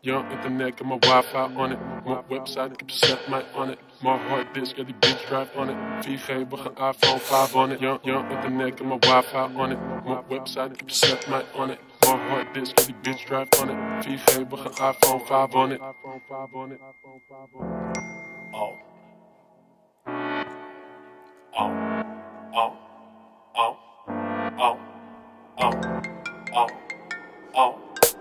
Young internet, got my Wi-Fi on it. Mijn website, ik heb set mij on it. Mijn harddisk, ja die bitch drive on it. 4G, we gaan iPhone 5 on it. Young internet, got my Wi-Fi on it. Mijn website, ik heb set mij on it. Mijn harddisk, ja die bitch drive on it. 4G, we gaan iPhone 5 on it. Oh. Oh. Oh. Oh. Oh. Oh. Oh. Oh.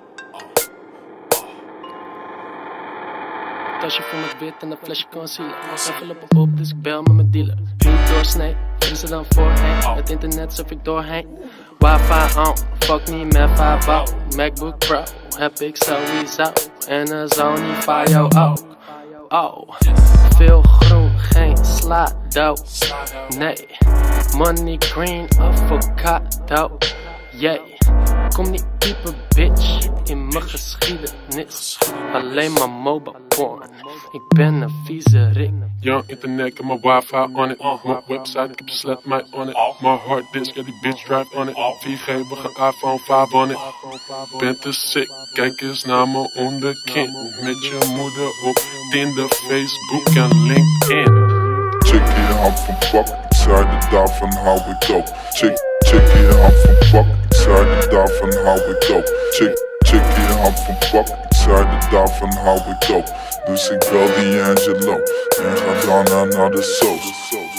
Tasje vol met wit en een flesje concealer. Enveloppen op, dus ik bel met mijn dealer. Niet doorsnee, is er dan voorheen. Het internet surf ik doorheen. Wifi on, fuck niet met 5 MacBook Pro heb ik sowieso. En een Sony Vaio ook. Oh, veel groen, geen slado. Nee, money green, avocado. Yeah, kom niet dieper bitch in mijn geschiedenis. Alleen maar mobile porn, ik ben een vieze rik. Young internet, got my Wi-Fi on it. Mijn website, ik heb slet mij on it. Mijn harddisk, ja die bitch drive on it. 4G, we gaan iPhone 5 on it. Ben te sick, kijk eens naar mijn onderkin. Met je moeder op Tinder, Facebook en LinkedIn. Check je hand van pak, ik zei de daarvan hou ik op. Check je hand van pak, ik zei de daarvan hou ik op. Check je hand van pak, ik zei de daarvan hou ik op. Dus ik bel die Angelo en ga daarna naar de soos.